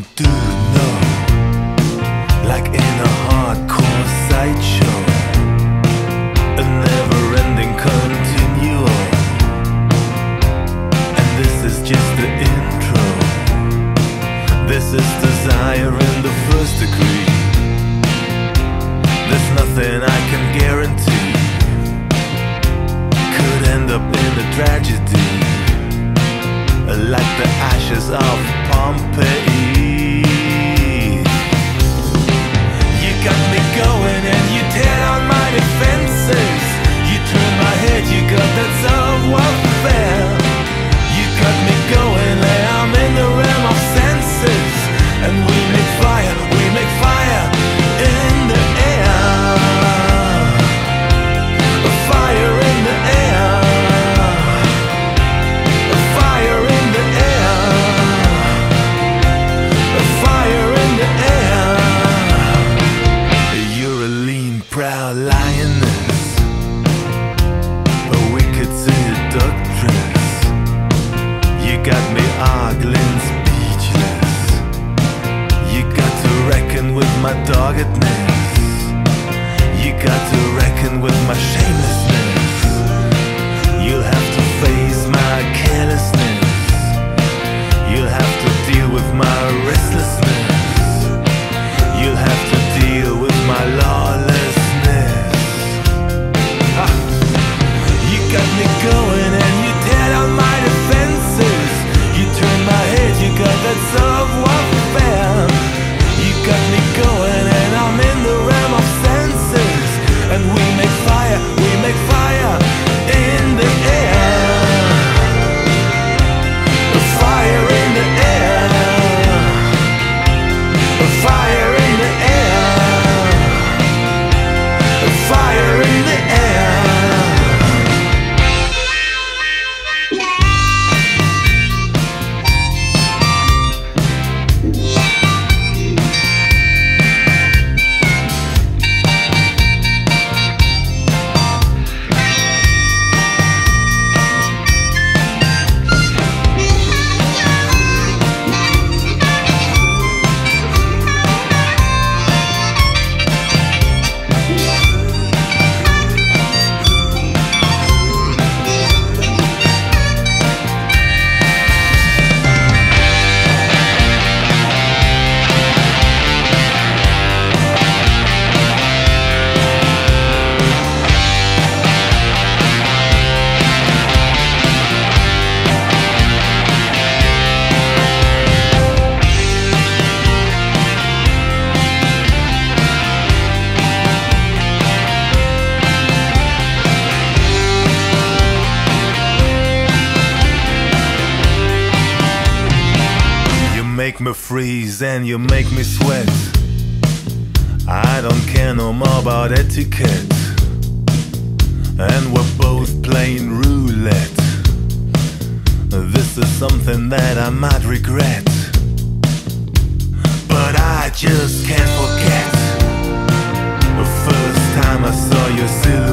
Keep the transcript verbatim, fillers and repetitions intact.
come to know, like in a hardcore sideshow, a never-ending continuum. And this is just the intro. This is desire in the first degree. There's nothing I can guarantee could end up in a tragedy, like the ashes of Pompeii. You got me going and you tear down my defenses. You turn my head, you got that self-warfare. You got me going and I'm in the realm of senses. And we make fire, we make fire in the air. A fire in the air. A fire in the air. A fire in the air. You're a lean, proud lioness, a wicked seductress. You got me ogling, speechless. You got to reckon with my doggedness. You got to reckon with my shamelessness. You'll have to face my carelessness. You'll have to deal with my restlessness. You'll have to deal with my lawlessness. Ha. You got me going and you tear down my defenses. You turn my head, you got that self-warfare. You got me going and I'm in the realm of senses. And we make fire, we make fire in the air. A fire in the air. A fire in the air. A fire in the air. You make me freeze and you make me sweat. I don't care no more about etiquette. And we're both playing roulette. This is something that I might regret, but I just can't forget the first time I saw your silhouette.